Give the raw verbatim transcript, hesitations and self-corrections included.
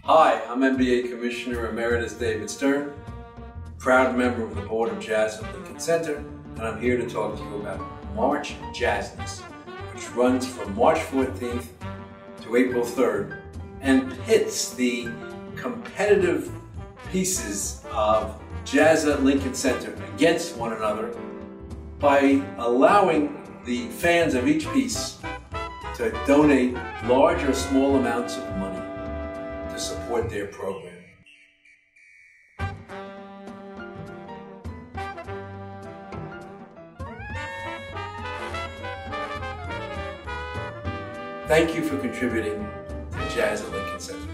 Hi, I'm N B A Commissioner Emeritus David Stern, proud member of the Board of Jazz at Lincoln Center, and I'm here to talk to you about March Jazzness, which runs from March fourteenth to April third and pits the competitive pieces of Jazz at Lincoln Center against one another by allowing the fans of each piece to donate large or small amounts of money to support their program. Thank you for contributing to Jazz at Lincoln Center.